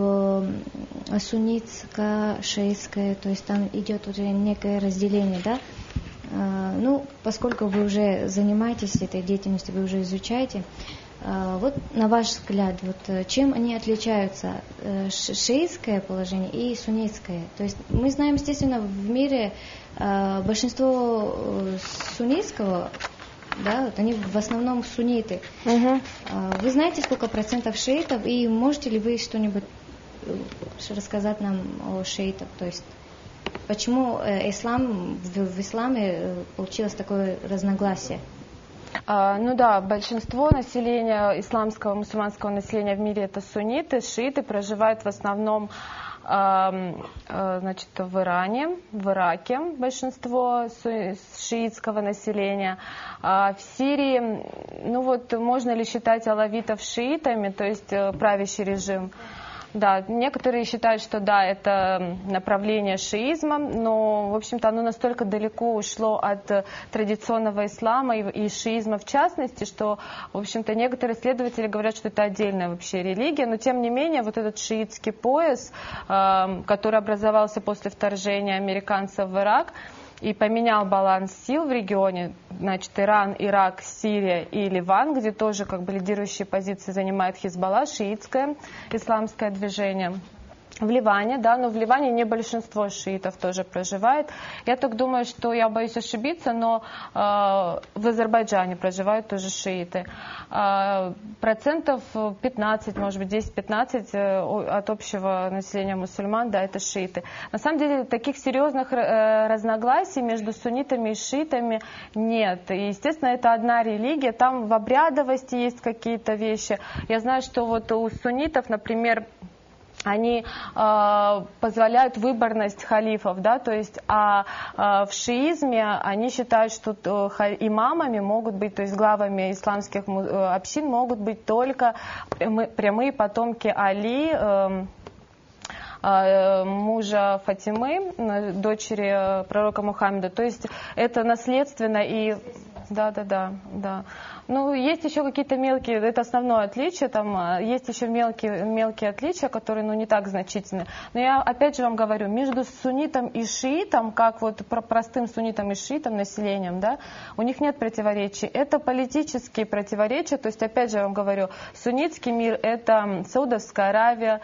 суннитско-шиитское, то есть там идет уже некое разделение, да? Ну, поскольку вы уже занимаетесь этой деятельностью, вы уже изучаете, вот на ваш взгляд, вот чем они отличаются, шиитское положение и суннитское? То есть мы знаем, естественно, в мире большинство суннитского, да, вот они в основном сунниты. Угу. Вы знаете, сколько процентов шиитов, и можете ли вы что-нибудь рассказать нам о шиитах? То есть почему ислам, в, в исламе получилось такое разногласие? А, ну да, большинство населения, исламского, мусульманского населения в мире это сунниты, шииты проживают в основном а, а, значит, в Иране, в Ираке большинство шиитского населения. А в Сирии, ну вот можно ли считать алавитов шиитами, то есть правящий режим? Да, некоторые считают, что да, это направление шиизма, но, в общем-то, оно настолько далеко ушло от традиционного ислама и, и шиизма в частности, что, в общем-то, некоторые исследователи говорят, что это отдельная вообще религия, но, тем не менее, вот этот шиитский пояс, э, который образовался после вторжения американцев в Ирак, и поменял баланс сил в регионе, значит, Иран, Ирак, Сирия и Ливан, где тоже как бы лидирующие позиции занимает Хизбалла, шиитское исламское движение. В Ливане, да, но в Ливане не большинство шиитов тоже проживает. Я так думаю, что я боюсь ошибиться, но э, в Азербайджане проживают тоже шииты. Э, процентов пятнадцать, может быть, десять-пятнадцать э, от общего населения мусульман, да, это шииты. На самом деле таких серьезных э, разногласий между суннитами и шиитами нет. И, естественно, это одна религия, там в обрядовости есть какие-то вещи. Я знаю, что вот у суннитов, например, они э, позволяют выборность халифов, да, то есть, а э, в шиизме они считают, что э, имамами могут быть, то есть главами исламских э, общин могут быть только прямые, прямые потомки Али, э, э, мужа Фатимы, дочери пророка Мухаммеда, то есть это наследственно и... Да, да, да, да. Ну, есть еще какие-то мелкие, это основное отличие, там есть еще мелкие, мелкие отличия, которые, ну, не так значительны. Но я опять же вам говорю, между суннитом и шиитом, как вот простым суннитом и шиитом, населением, да, у них нет противоречий. Это политические противоречия, то есть, опять же я вам говорю, суннитский мир это Саудовская Аравия,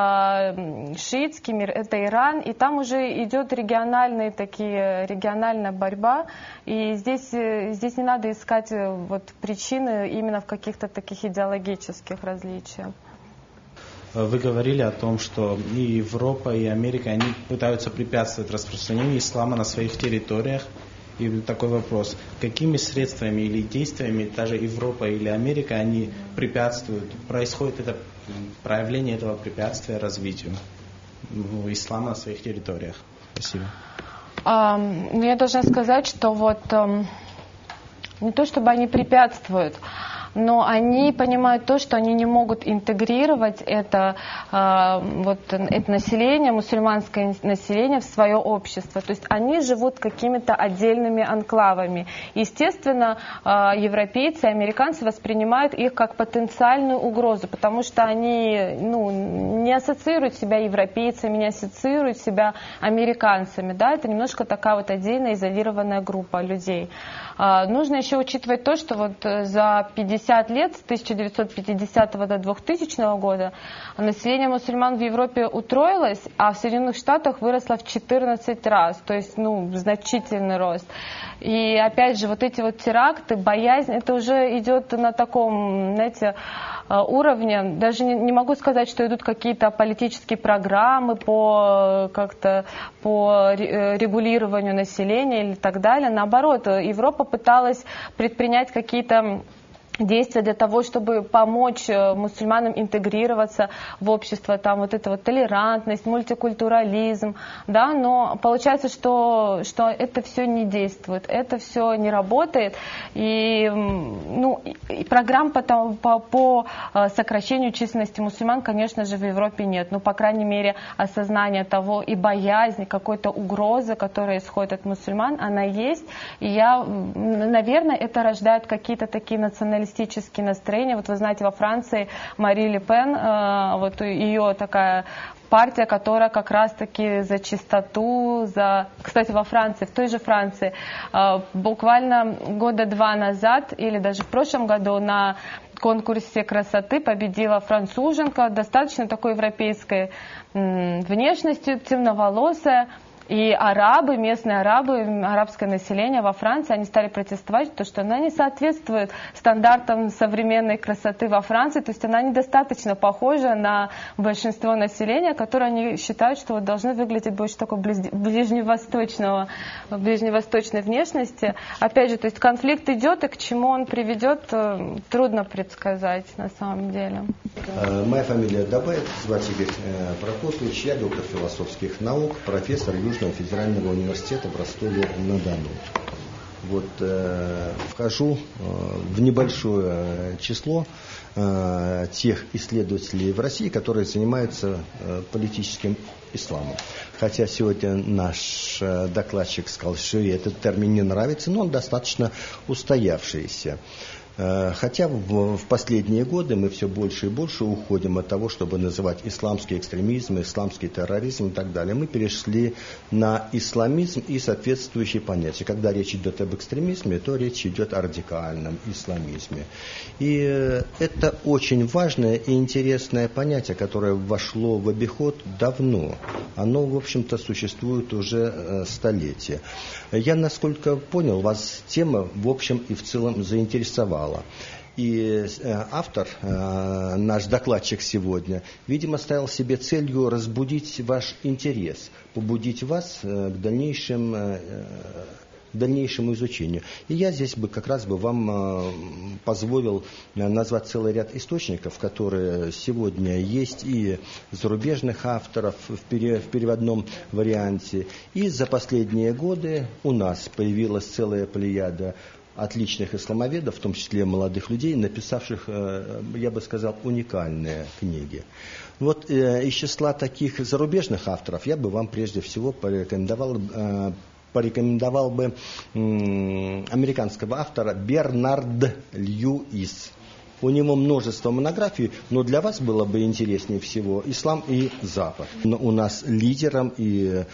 шиитский мир это Иран, и там уже идет региональные такие, региональная борьба, и здесь, здесь не надо искать вот причины именно в каких-то таких идеологических различиях. Вы говорили о том, что и Европа, и Америка, они пытаются препятствовать распространению ислама на своих территориях. И такой вопрос, какими средствами или действиями даже Европа или Америка, они препятствуют, происходит это проявление этого препятствия развитию ислама на своих территориях? Спасибо. А, ну, я должна сказать, что вот не то чтобы они препятствуют, но они понимают то, что они не могут интегрировать это, э, вот, это население, мусульманское население в свое общество. То есть они живут какими-то отдельными анклавами. Естественно, э, европейцы, американцы воспринимают их как потенциальную угрозу, потому что они ну, не ассоциируют себя европейцами, не ассоциируют себя американцами. Да? Это немножко такая вот отдельная изолированная группа людей. Э, нужно еще учитывать то, что вот за пятьдесят лет, с тысяча девятьсот пятидесятого до двухтысячного года, население мусульман в Европе утроилось, а в Соединенных Штатах выросло в четырнадцать раз, то есть ну, значительный рост. И опять же, вот эти вот теракты, боязнь, это уже идет на таком, знаете, уровне, даже не, не могу сказать, что идут какие-то политические программы по, как-то, по регулированию населения или так далее. Наоборот, Европа пыталась предпринять какие-то действия для того, чтобы помочь мусульманам интегрироваться в общество, там вот эта вот толерантность, мультикультурализм, да, но получается, что, что это все не действует, это все не работает, и, ну, и программ по, по, по сокращению численности мусульман, конечно же, в Европе нет, но, по крайней мере, осознание того и боязнь какой-то угрозы, которая исходит от мусульман, она есть, и я, наверное, это рождает какие-то такие националистические националистические настроения. Вот вы знаете, во Франции Мари Ле Пен, вот ее такая партия, которая как раз-таки за чистоту, за... Кстати, во Франции, в той же Франции, буквально года два назад, или даже в прошлом году, на конкурсе красоты победила француженка, достаточно такой европейской внешностью, темноволосая. И арабы, местные арабы, арабское население во Франции, они стали протестовать, потому что она не соответствует стандартам современной красоты во Франции, то есть она недостаточно похожа на большинство населения, которое они считают, что вот должны выглядеть больше такой ближневосточного, ближневосточной внешности. Опять же, то есть конфликт идет, и к чему он приведет, трудно предсказать на самом деле. Моя фамилия Дабаев, звать Игорь Прокопьевич, я доктор философских наук, профессор Южного федерального университета в Ростове-на-Дону. Вот, э, вхожу э, в небольшое число э, тех исследователей в России, которые занимаются э, политическим исламом. Хотя сегодня наш э, докладчик сказал, что ей этот термин не нравится, но он достаточно устоявшийся. Хотя в, в последние годы мы все больше и больше уходим от того, чтобы называть исламский экстремизм, исламский терроризм и так далее. Мы перешли на исламизм и соответствующие понятия. Когда речь идет об экстремизме, то речь идет о радикальном исламизме. И это очень важное и интересное понятие, которое вошло в обиход давно. Оно, в общем-то, существует уже столетия. Я, насколько понял, вас тема, в общем и в целом, заинтересовала. И автор, наш докладчик сегодня, видимо, ставил себе целью разбудить ваш интерес, побудить вас к дальнейшим, к дальнейшему изучению. И я здесь бы как раз бы вам позволил назвать целый ряд источников, которые сегодня есть и зарубежных авторов в переводном варианте. И за последние годы у нас появилась целая плеяда отличных исламоведов, в том числе молодых людей, написавших, я бы сказал, уникальные книги. Вот из числа таких зарубежных авторов я бы вам прежде всего порекомендовал, порекомендовал бы американского автора Бернард Льюис. У него множество монографий, но для вас было бы интереснее всего «Ислам и Запад». Но у нас лидером и,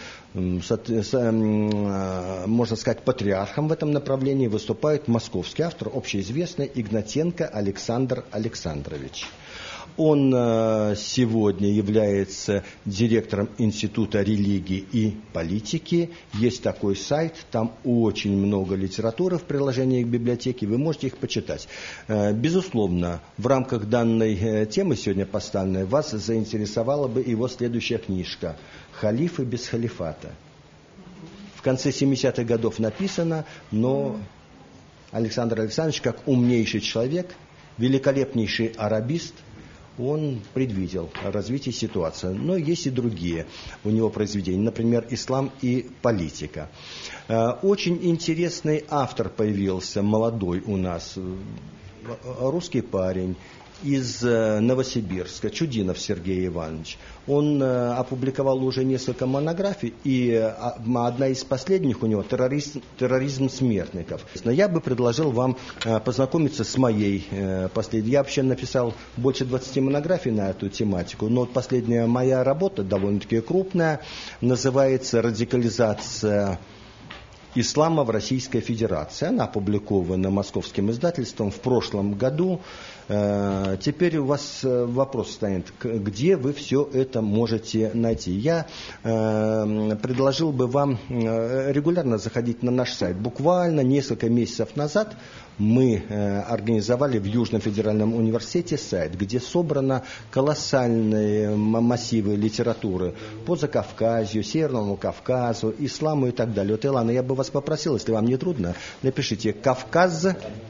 можно сказать, патриархом в этом направлении выступает московский автор, общеизвестный Игнатенко Александр Александрович. Он сегодня является директором Института религии и политики. Есть такой сайт, там очень много литературы в приложении к библиотеке, вы можете их почитать. Безусловно, в рамках данной темы сегодня поставленной вас заинтересовала бы его следующая книжка «Халифы без халифата». В конце семидесятых годов написано, но Александр Александрович, как умнейший человек, великолепнейший арабист, он предвидел развитие ситуации. Но есть и другие у него произведения, например, «Ислам и политика». Очень интересный автор появился, молодой у нас, русский парень из Новосибирска, Чудинов Сергей Иванович. Он опубликовал уже несколько монографий, и одна из последних у него терроризм, терроризм смертников. Но я бы предложил вам познакомиться с моей последней. Я вообще написал больше двадцати монографий на эту тематику, но вот последняя моя работа, довольно-таки крупная, называется «Радикализация ислама в Российской Федерации». Она опубликована московским издательством в прошлом году. Теперь у вас вопрос станет, где вы все это можете найти. Я предложил бы вам регулярно заходить на наш сайт. Буквально несколько месяцев назад мы организовали в Южном федеральном университете сайт, где собрано колоссальные массивы литературы по Закавказью, Северному Кавказу, исламу и так далее. Вот, Илана, я бы вас попросил, если вам не трудно, напишите «Кавказ».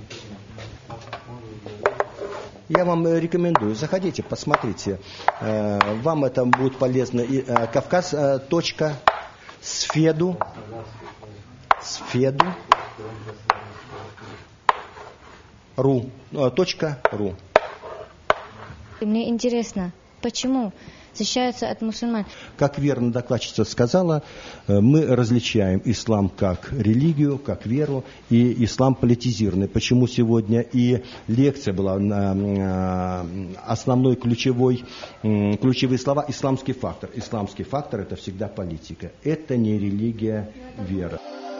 Я вам рекомендую, заходите, посмотрите. Вам это будет полезно. Кавказ. Сфеду. Сфеду. Ру. Точка ру. Мне интересно, почему защищаются от мусульман. Как верно докладчица сказала, мы различаем ислам как религию, как веру, и ислам политизированный. Почему сегодня и лекция была на основной ключевой, ключевые слова исламский фактор. Исламский фактор — это всегда политика. Это не религия, вера.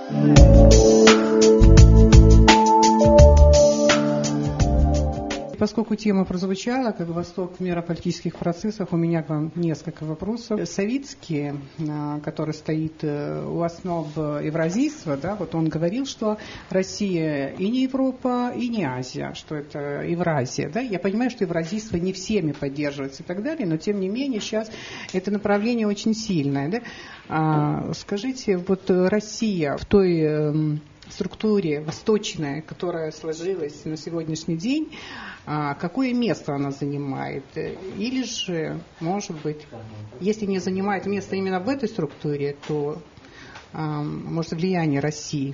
Поскольку тема прозвучала, как Восток в мирополитических процессах, у меня к вам несколько вопросов. Савицкий, который стоит у основ евразийства, да, вот он говорил, что Россия и не Европа, и не Азия, что это Евразия. Да? Я понимаю, что евразийство не всеми поддерживается и так далее, но тем не менее сейчас это направление очень сильное. Да? А, скажите, вот Россия в той структуре восточной, которая сложилась на сегодняшний день, какое место она занимает? Или же, может быть, если не занимает место именно в этой структуре, то, может, влияние России?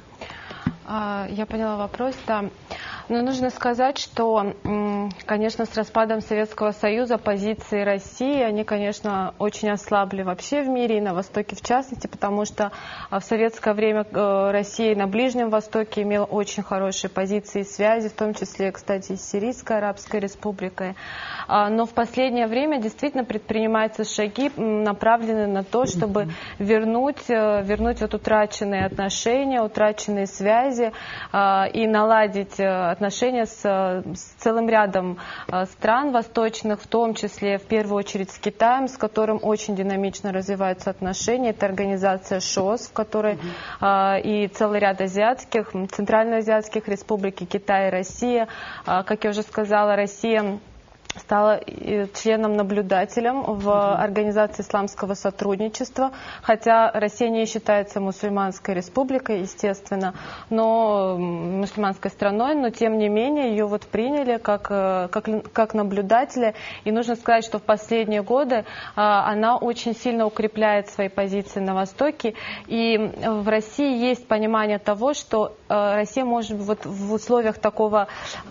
Я поняла вопрос, да. Но нужно сказать, что, конечно, с распадом Советского Союза позиции России, они, конечно, очень ослабли вообще в мире, и на Востоке в частности, потому что в советское время Россия на Ближнем Востоке имела очень хорошие позиции и связи, в том числе, кстати, с Сирийской Арабской Республикой. Но в последнее время действительно предпринимаются шаги, направленные на то, чтобы вернуть, вернуть вот утраченные отношения, утраченные связи и наладить отношения с, с целым рядом стран восточных, в том числе, в первую очередь, с Китаем, с которым очень динамично развиваются отношения. Это организация ШОС, в которой mm-hmm. и целый ряд азиатских, центральноазиатских республик, Китай и Россия. Как я уже сказала, Россия стала членом-наблюдателем в Организации исламского сотрудничества, хотя Россия не считается мусульманской республикой, естественно, но мусульманской страной, но тем не менее ее вот приняли как, как, как наблюдателя. И нужно сказать, что в последние годы она очень сильно укрепляет свои позиции на Востоке. И в России есть понимание того, что Россия может вот в условиях такого,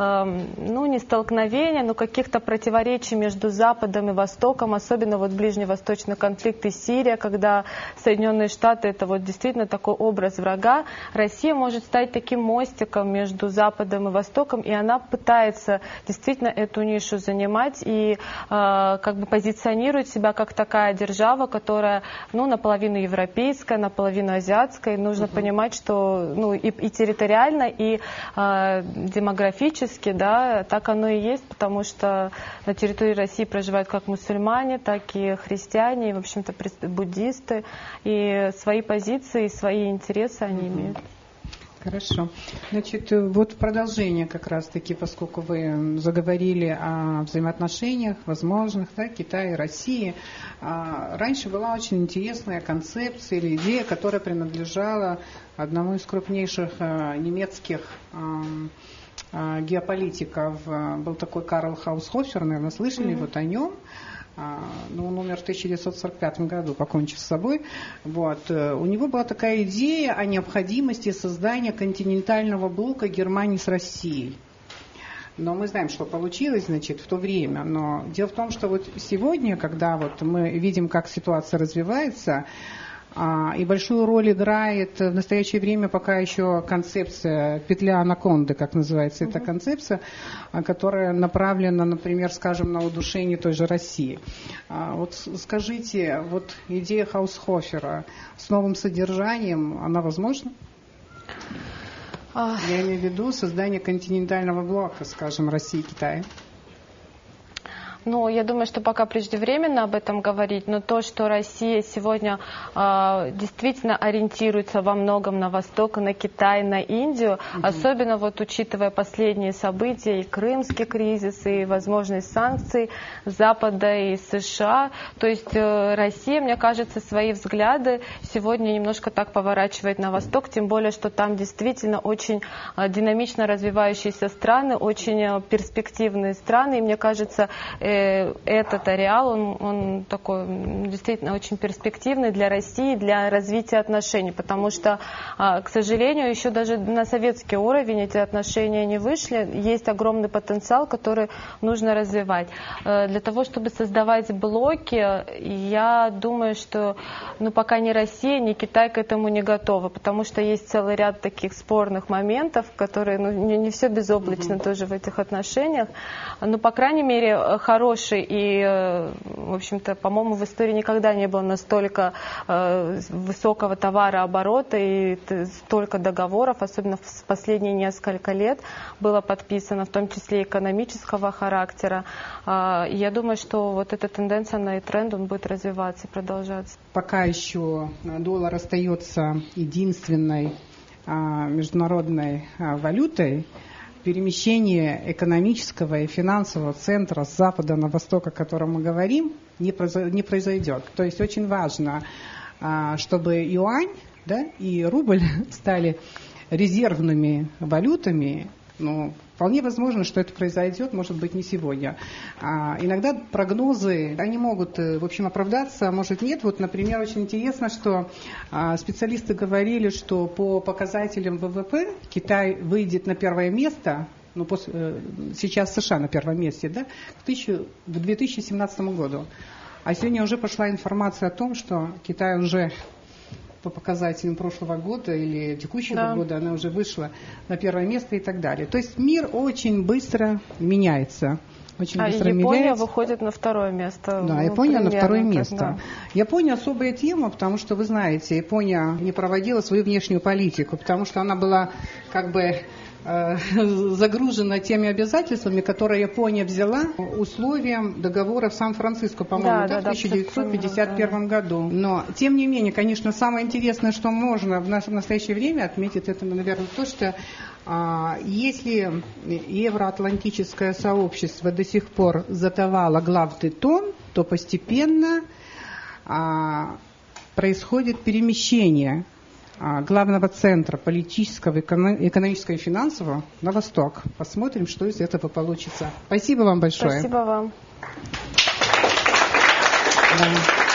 ну, не столкновения, но каких-то противоречий между Западом и Востоком, особенно вот ближневосточный конфликт и Сирия, когда Соединенные Штаты — это вот действительно такой образ врага, Россия может стать таким мостиком между Западом и Востоком, и она пытается действительно эту нишу занимать и э, как бы позиционирует себя как такая держава, которая, ну, наполовину европейская, наполовину азиатская, и нужно uh-huh. понимать, что, ну, и, и территориально, и э, демографически, да, так оно и есть, потому что на территории России проживают как мусульмане, так и христиане, и, в общем-то, буддисты. И свои позиции, и свои интересы они mm-hmm. имеют. Хорошо. Значит, вот продолжение как раз-таки, поскольку вы заговорили о взаимоотношениях возможных, да, Китая и России. Раньше была очень интересная концепция или идея, которая принадлежала одному из крупнейших немецких геополитиков. Был такой Карл Хаусхофер, наверное, слышали mm-hmm. вот о нем. Ну, он умер в тысяча девятьсот сорок пятом году, покончив с собой. Вот. У него была такая идея о необходимости создания континентального блока Германии с Россией. Но мы знаем, что получилось, значит, в то время. Но дело в том, что вот сегодня, когда вот мы видим, как ситуация развивается, и большую роль играет в настоящее время пока еще концепция петля анаконды, как называется эта концепция, которая направлена, например, скажем, на удушение той же России. Вот скажите, вот идея Хаусхофера с новым содержанием, она возможна? Я имею в виду создание континентального блока, скажем, России и Китая. Ну, я думаю, что пока преждевременно об этом говорить, но то, что Россия сегодня э, действительно ориентируется во многом на Восток, на Китай, на Индию, угу. особенно вот учитывая последние события, и крымский кризис, и возможность санкций Запада и США, то есть э, Россия, мне кажется, свои взгляды сегодня немножко так поворачивает на Восток, тем более, что там действительно очень э, динамично развивающиеся страны, очень э, перспективные страны, и мне кажется, этот ареал, он, он такой действительно очень перспективный для России, для развития отношений, потому что, к сожалению, еще даже на советский уровень эти отношения не вышли. Есть огромный потенциал, который нужно развивать. Для того, чтобы создавать блоки, я думаю, что ну, пока ни Россия, ни Китай к этому не готовы, потому что есть целый ряд таких спорных моментов, которые, ну, не, не все безоблачно mm-hmm. тоже в этих отношениях, но, по крайней мере, хороший и, в общем-то, по-моему, в истории никогда не было настолько э, высокого товарооборота и столько договоров, особенно в последние несколько лет было подписано, в том числе экономического характера. Э, я думаю, что вот эта тенденция, она и тренд, он будет развиваться и продолжаться. Пока еще доллар остается единственной международной валютой, перемещение экономического и финансового центра с запада на восток, о котором мы говорим, не произойдет. То есть очень важно, чтобы юань, да, и рубль стали резервными валютами. Ну, вполне возможно, что это произойдет, может быть, не сегодня. А, иногда прогнозы, они могут, в общем, оправдаться, а может нет. Вот, например, очень интересно, что а, специалисты говорили, что по показателям ВВП Китай выйдет на первое место, ну, после, сейчас США на первом месте, да, к, тысячу, к две тысячи семнадцатому году. А сегодня уже пошла информация о том, что Китай уже по показателям прошлого года или текущего да. года, она уже вышла на первое место и так далее. То есть мир очень быстро меняется. Очень а быстро Япония меняется. выходит на второе место. Да, ну, Япония на второе место. Да. Япония особая тема, потому что, вы знаете, Япония не проводила свою внешнюю политику, потому что она была как бы загружена теми обязательствами, которые Япония взяла условием договора в Сан-Франциско, по-моему, да, да, да, в тысяча девятьсот пятьдесят первом да. году. Но, тем не менее, конечно, самое интересное, что можно в настоящее время отметить, это, наверное, то, что а, если евроатлантическое сообщество до сих пор задавало главный тон, то постепенно а, происходит перемещение главного центра политического, экономического и финансового на восток. Посмотрим, что из этого получится. Спасибо вам большое. Спасибо вам. Да.